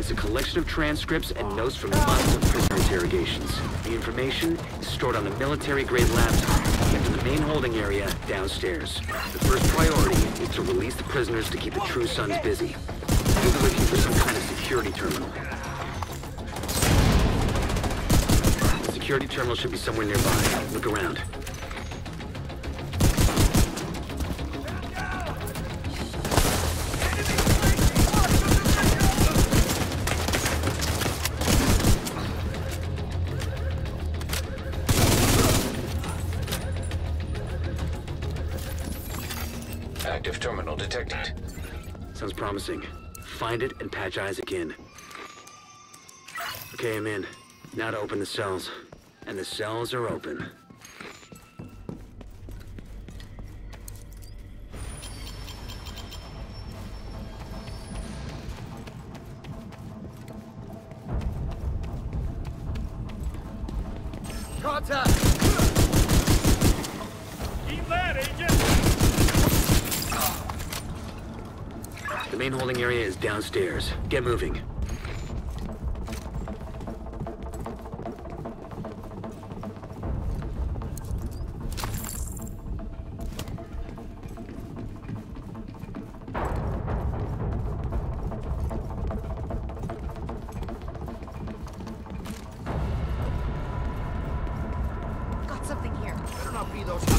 is a collection of transcripts and notes from months of prisoner interrogations. The information is stored on a military-grade laptop kept in the main holding area downstairs. The first priority is to release the prisoners to keep the True Sons busy. We'll be looking for some kind of security terminal. The security terminal should be somewhere nearby. Look around. Active terminal detected. Sounds promising. Find it and patch Isaac in. Okay, I'm in. Now to open the cells. And the cells are open. Contact! Keep that, Agent! The main holding area is downstairs. Get moving. Got something here. Better not be those...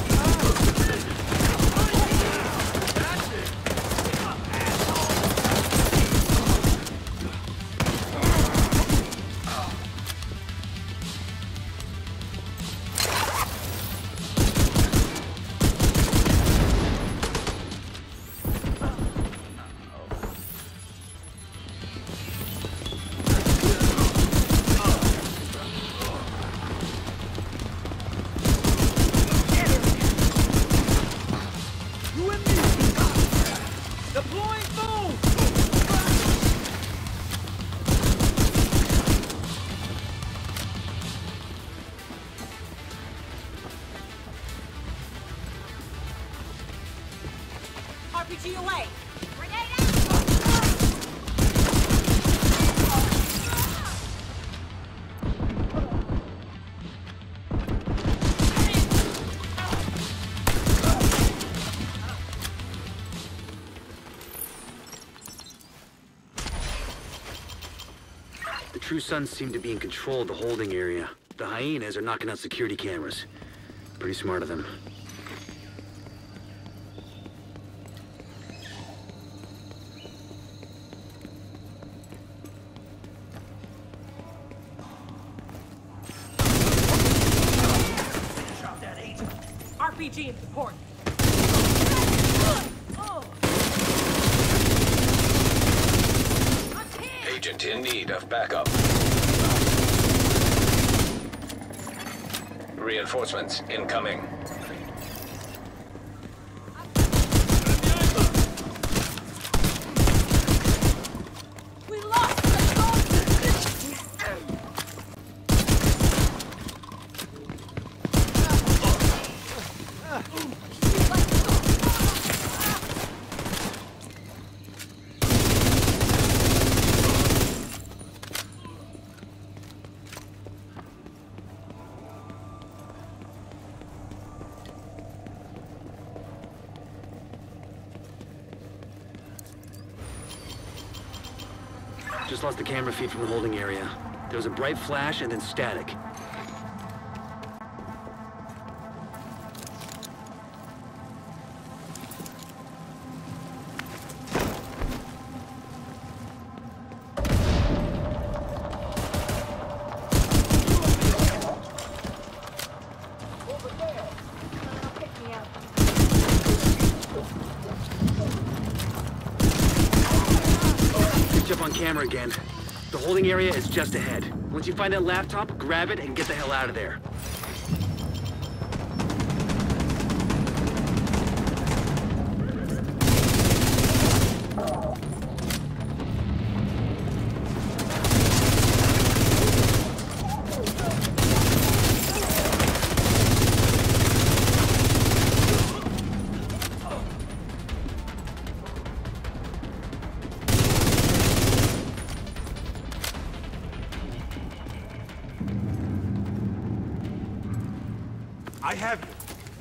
RPG away! Grenade out! The True Sons seem to be in control of the holding area. The hyenas are knocking out security cameras. Pretty smart of them. RPG in support. Agent in need of backup. Reinforcements incoming. We lost the Just lost the camera feed from the holding area. There was a bright flash and then static. On camera again. The holding area is just ahead. Once you find that laptop, grab it and get the hell out of there. I have you.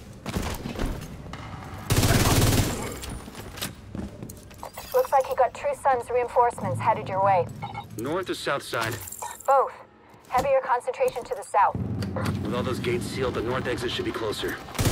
Looks like you got True Sun's reinforcements headed your way. North or south side? Both. Heavier concentration to the south. With all those gates sealed, the north exit should be closer.